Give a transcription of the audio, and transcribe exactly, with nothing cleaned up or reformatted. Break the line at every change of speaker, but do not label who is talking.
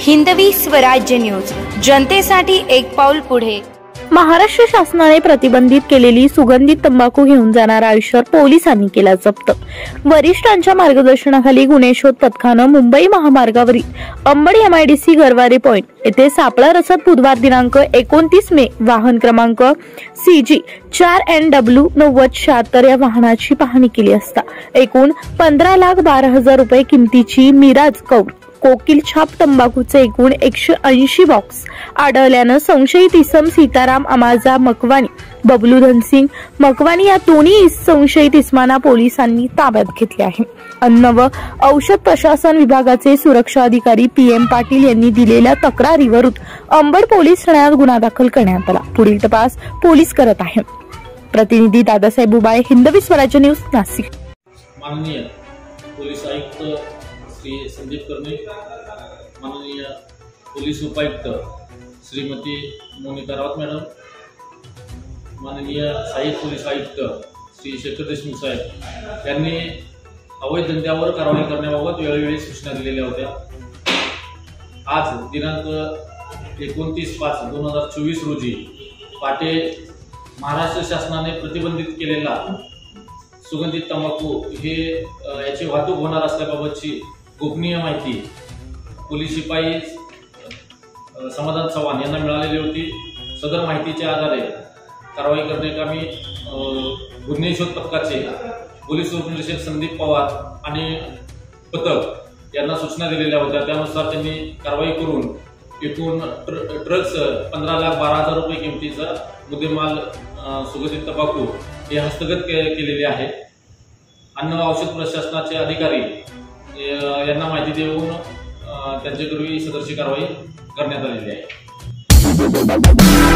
Hindavi Swarajya news, जनतेसाठी एक पाऊल पुढे।
महाराष्ट्र शासनाने प्रतिबंधित केलेली सुगंधित तंबाखू घेऊन जाणारा आयशर पोलिसांनी केला जप्त। वरिष्ठांच्या मार्गदर्शनाखाली गुन्हे शोध पथकानं मुंबई महामार्गावरील अंबड एमआयडीसी गरवारे पॉइंट येथे सापळा रचत बुधवार दिनांक एकोणतीस मे वाहन क्रमांक सीजी चार एन डब्ल्यू नव्वद शहात्तर या वाहनाची पाहणी केली असता एकूण पंधरा लाख बारा हजार रुपये किमतीची मिराज कौर कोकिल छाप तंबाखूचे एकूण एकशे ऐंशी बॉक्स आढळल्यानं संशयित इसम सीताराम अमाजा मकवानी बबलू धनसिंग मकवानी या दोन्ही संशयित इसमांना पोलिसांनी ताब्यात घेतले आहे। अन्न व औषध प्रशासन विभागाचे सुरक्षा अधिकारी पी एम पाटील यांनी दिलेल्या तक्रारीवरून अंबड पोलीस ठाण्यात गुन्हा दाखल करण्यात आला। पुढील तपास पोलीस करत आहे। प्रतिनिधी दादासाहेब उबाळे, हिंदवी स्वराज्य न्यूज, नाशिक।
माननीय पोलीस आयुक्त श्री संदीप कर्णे, माननीय पोलीस उपायुक्त श्रीमती मोनिका रावत मॅडम, माननीय सहाय्यक पोलीस आयुक्त श्री शेखर देशमुख साहेब यांनी अवैध धंद्यावर कारवाई करण्याबाबत वेळोवेळी सूचना दिलेल्या होत्या। आज दिनांक एकोणतीस पाच दोन हजार चोवीस रोजी पाटे महाराष्ट्र शासनाने प्रतिबंधित केलेला सुगंधित तंबाखू हे याची वाहतूक होणार असल्याबाबतची गोपनीय माहिती पोलीस शिपाई समाधान चव्हाण यांना मिळालेली होती। सदर माहितीच्या आधारे कारवाई करण्याकामी गुन्हे शोध पथकाचे पोलीस उपनिरीक्षक संदीप पवार आणि पथक यांना सूचना दिलेल्या होत्या। त्यानुसार त्यांनी कारवाई करून एकूण ड्रग्स पंधरा लाख बारा हजार रुपये किमतीचा मुद्देमाल सुगंधित तंबाखू हे हस्तगत केलेले आहे। अन्न व औषध प्रशासनाचे अधिकारी यांना माहिती देऊन त्यांच्यापूर्वी सदरची कारवाई करण्यात आलेली आहे।